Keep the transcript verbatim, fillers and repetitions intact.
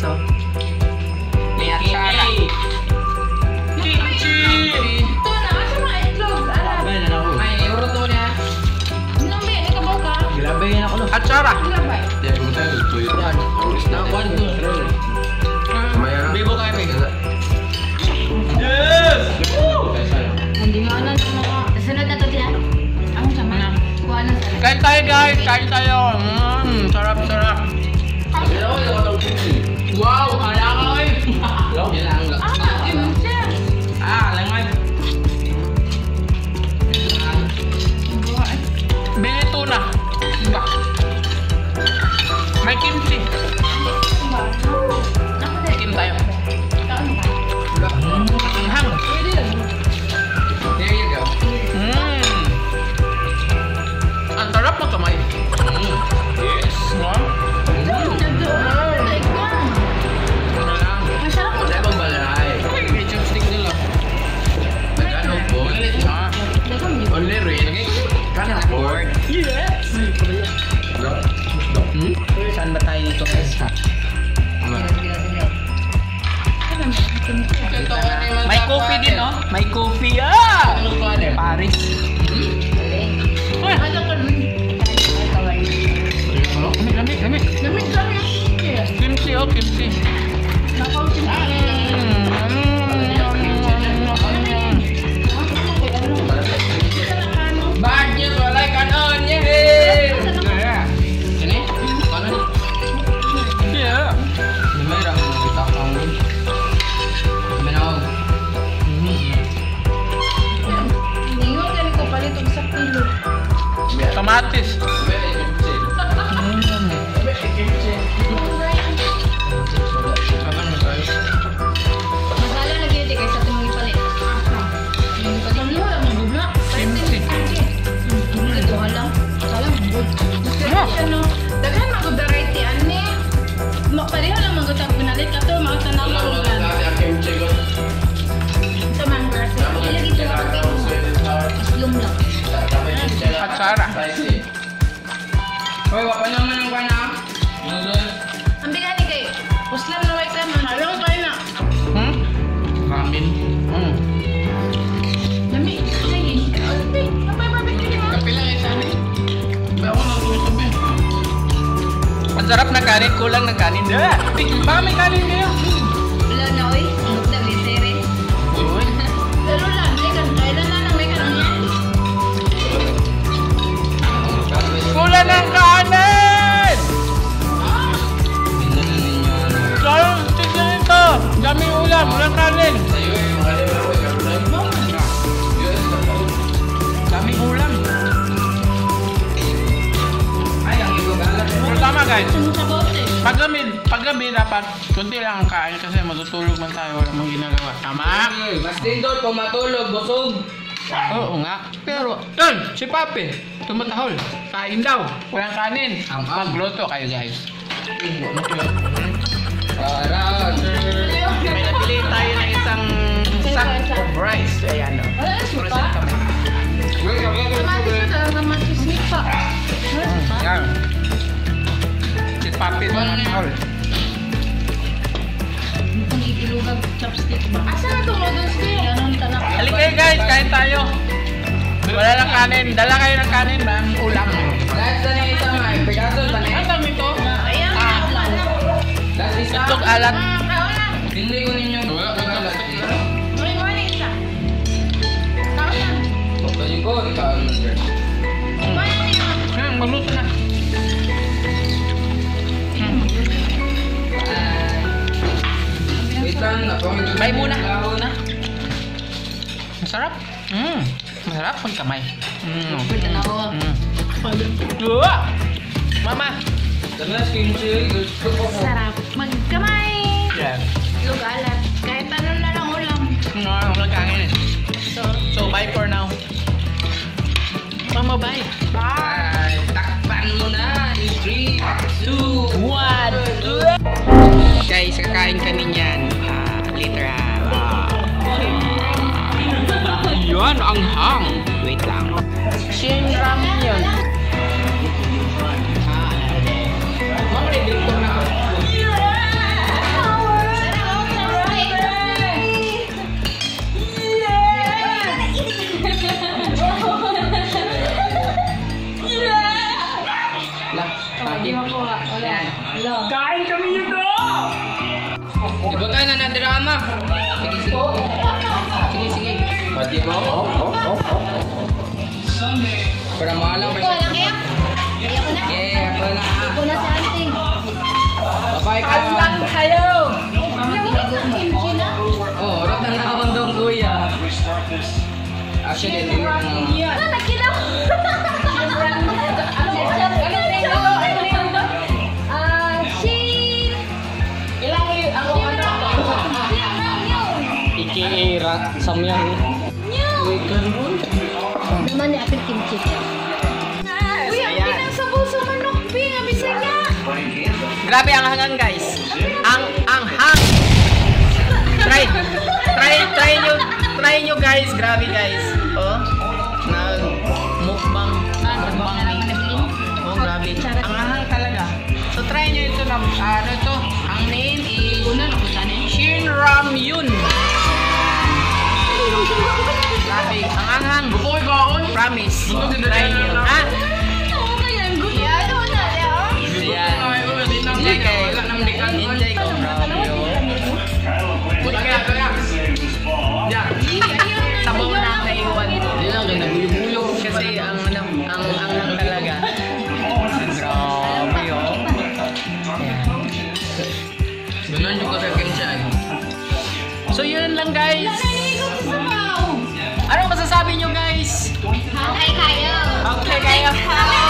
oh. May atsara. Kimchi! Ito na, asa mga itlog? Alam. Ay, nanaw. May euro to niya. Nung may, ikabaw ka? Gilabay yan ako no. Atsara! Gilabay. Ya, kung tayo tuyo. Yan. Nakuan ko. Bibo kayo, Pig. Yes! Hindi mo ano sa mga... Sunod na to diyan. Ang sama. Kuha na sa... Kain tayo, guys! Kain tayo! Mmm! Sarap, sarap! Wow! Ala ka, oy! Yan lang. Ah, yun siya. Ah, langoy. Bili tuna. May kimchi. Kim tayo. Hang. There you go. Mmm. Ang sarap mo kamay. Mm. Yes. No? Wala bang balay? May chopstick nila. Nagano po? Ah. Only rin. Kana board. Yes. Hmm? Saan ba tayo dito guys? May coffee din, no? May coffee, ah! Paris. Uy! Lamig, lamig, lamig. Kimchi, oh, kimchi. Bagyo, walay kanon, yehey! Ini? Kanon? Yeah. Namera mo kita kang. Menaw. Kamatis. Pareho lang magutang pinalit ka to, mga tanang ulan. Sa manggras, ilagay ito mga kayo. Islum lang. Atsara. Hoy, wapa naman ang kana. Ang bigat ni kayo. Puslam na white lemon. Alam kayo na. Hmm? Ramen. Hmm. Lami. Sige. Albi. Kapay barbecue ni mo. Kape lang isa ni. Ba ako nang tuwi sabi. Ang sarap ng kanin, kulang ng kanin. Ah! Baka may kanin kayo. Wala na oy. Ang dami sere. Uy. Lalo lang. May kan. Kailan na lang may kanon yan. Kulang ng kanin! Tingnan ninyo. Sorry, tignan ito. Dami ulam, walang kanin. Sayo eh, mga lima ko kaplan. Yes, Dami ulam. ay ang ibo galat. Pero tama guys. Ano sa bote? Paggabi, paggabi dapat kunti lang ang kain kasi matutulog man tayo, wala mong ginagawa. Tama? Mas din doon kung matulog, busog. Oo nga. Pero, yun, si Papi, tumatahol. Kain daw. Walang kanin. Ang am. Magluto kayo guys. Para, sir. May napili tayo ng isang sack of rice. Ayan o. Wala na suka. Present kami. Kamatis ito. Kamatis ni pa. Yan. Si Papi tumatahol. Hindi ilugag chopstick ba? Asa na itong noodles ko? Ganon tanak. Halika kayo guys, kain tayo. Wala lang kanin. Dala kayo ng kanin, ma'am. Ulam. Lahat na yung isa nga, pegaso ba na Ang dami to. Ayan. Ah. Lahat isa. Itlog alat. Kauna. Hindi ko ninyo. Wala ko na lahat isa. Morning, morning isa. Kauna. Pagkain ko, ikaw ang mag-girl. Morning. Yan, magluto na. Hmm. Wait lang, napamit. Bye muna. Masarap. Mm. Masarap pag kamay. Mm. Tanawa. Mm. Uwa! Mama! Tanas kimchi, gusto ko po. Sarap. Magkamay. Yeah. Ilog alat. Kahit ano na lang ulam. No, walang kanin. So, So, bye for now. Mama, bye. Bye! Takpan mo na! In three, two, One. Guys, kakain kami niyan. Ah, later ha. Yun, ang hang. Wait lang. Shin ramen yun. Mama, may dito na ako. drama. Sige, sige. Sige, sige. Pati mo? Oh, oh, oh, oh. Para maalam Ito, alam kaya? Kaya ko na. Yeah, ako na. Ako na si Auntie. Bye-bye ka. kayo! Mamamigay ko kimchi na. Oh, rap na naman doon, kuya. Actually, ito yung... Ah, nakilaw! Ano ba? Ano tingin mo? Ano tingin mo? Ah, sheep! Ilang yun? Ako ano? Sheep lang yun! Ikiira, samyang. Yun! Naman ni Apil kimchi. Uy, ang pinagsabaw sa manok, Ping! Ang bisa niya! Grabe ang hangang guys. Ang ang hang. Try. Try try nyo. Try nyo guys. Grabe guys. Oh. Nag mukbang mukbang ni. Oh, grabe. Ang hang talaga. So try nyo ito na ano ito. Ang name is Una na kung saan eh. Shin Ramyun. Grabe. Ang anghang. Bukoy ko ako. Promise. Ito, ganda Try na nyo. lang. Ha? Oo, kaya ang gusto. Ano na, Ayan. Enjoy kayo. Enjoy ko, bro. Wala kaya, kaya. Yan. Sabaw na ang naiwan. Hindi lang, kaya nagbulo-bulo. Kasi ang ang ang ang ang talaga. Grabe oh. Ganun yung kasagin siya eh. So yun lang guys. Naligo ko sa baw. Ano masasabi nyo guys? Okay kayo. Okay kayo.